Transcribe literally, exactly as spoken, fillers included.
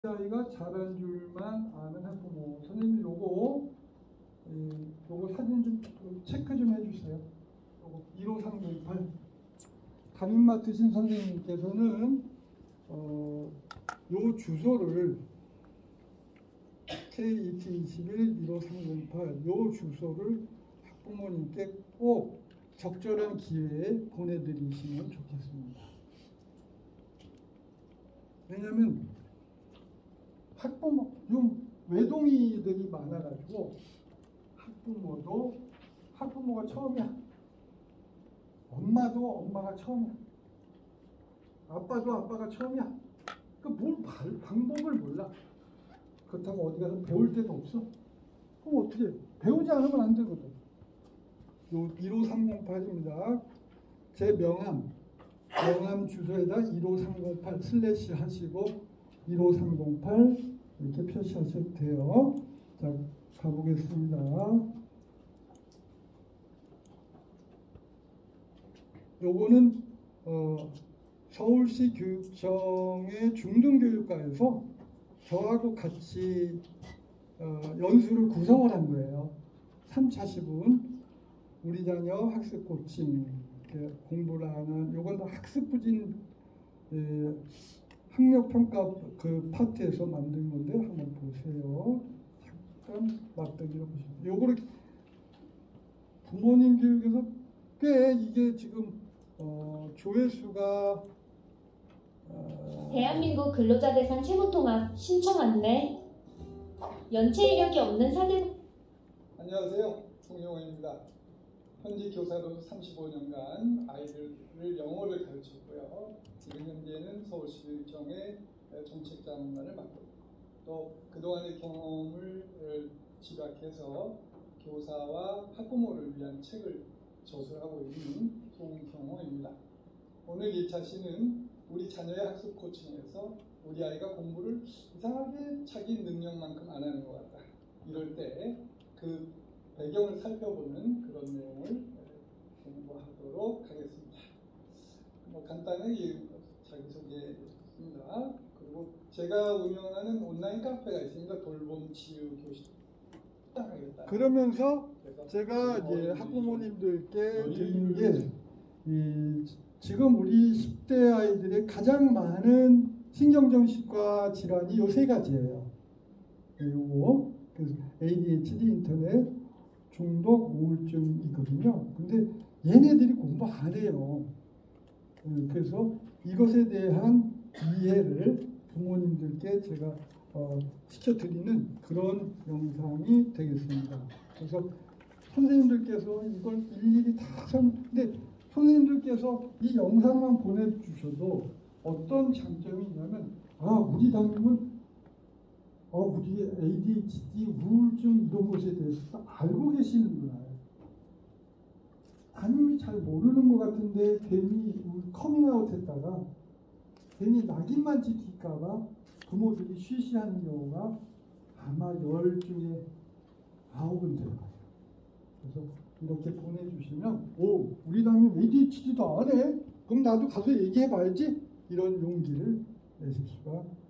아이가 잘한 줄만 아는 학부모. 선생님 요거 예, 요거 사진 좀 체크 좀 해주세요. 요거 일오삼공팔 담임 맡으신 선생님께서는 어, 요 주소를 케이 이티 이십일 일오삼공팔 요 주소를 학부모님께 꼭 적절한 기회에 보내드리시면 좋겠습니다. 왜냐하면 학부모, 좀 외동이들이 많아가지고 학부모도 학부모가 처음이야. 엄마도 엄마가 처음이야. 아빠도 아빠가 처음이야. 그 뭘 방법을 몰라. 그렇다고 어디 가서 배울 데도 없어. 그럼 어떻게 해? 배우지 않으면 안 되거든. 요 일오삼공팔입니다. 제 명함, 명함 주소에다 일오삼공팔 슬래시 하시고 일오삼공팔 이렇게 표시하셔도 돼요. 자, 가보겠습니다. 요거는 어, 서울시 교육청의 중등교육과에서 저하고 같이 어, 연수를 구성을 한 거예요. 삼 차 시분 우리 자녀 학습 코칭 공부를 하는 요건 다 학습부진 예, 학력평가 그 파트에서 만든 건데 한번 보세요. 잠깐 맞대기로 보시면 요거를 부모님 교육에서 꽤 이게 지금 어, 조회수가 어, 대한민국 근로자대상 세무통합 신청 안내 연체 이력이 없는 사대. 안녕하세요. 송영호입니다. 현지 교사로 삼십오 년간 아이들을 영어를 가르쳤고요. 지금 현재는 서울시 교육청의 정책자문관을 맡고 또 그동안의 경험을 집약해서 교사와 학부모를 위한 책을 저술하고 있는 송경호입니다. 오늘 이 차 시는 우리 자녀의 학습 코칭에서 우리 아이가 공부를 이상하게 자기 능력만큼 안 하는 것 같다. 이럴 때 그 배경을 살펴보는 그런 내용을 공부하도록 하겠습니다. 뭐 간단하게 자기소개했습니다. 그리고 제가 운영하는 온라인 카페가 있습니다. 돌봄 치유 교실. 그러면서 제가 이제 학부모님들께 드리는 게 이, 지금 우리 십 대 아이들의 가장 많은 신경정신과 질환이 요 세 가지예요. 요거 그래서 에이디에이치디, 인터넷 중독, 우울증이거든요. 근데 얘네들이 공부 안 해요. 그래서 이것에 대한 이해를 부모님들께 제가 어, 시켜드리는 그런 영상이 되겠습니다. 그래서 선생님들께서 이걸 일일이 다 선, 근데 선생님들께서 이 영상만 보내주셔도 어떤 장점이 있냐면, 아, 우리 담임은 어, 우리 에이디에이치디, 우울증 이런 것에 대해서 알고 계시는구나. 담임이 잘 모르는 것 같은데 괜히 커밍아웃 했다가 괜히 낙인만 찍힐까봐 부모들이 쉬쉬하는 경우가 아마 열 중에 아홉은 돼요. 그래서 이렇게 보내주시면 오, 우리 담임 에이디에이치디도 안 해? 그럼 나도 가서 얘기해봐야지? 이런 용기를 내실 수가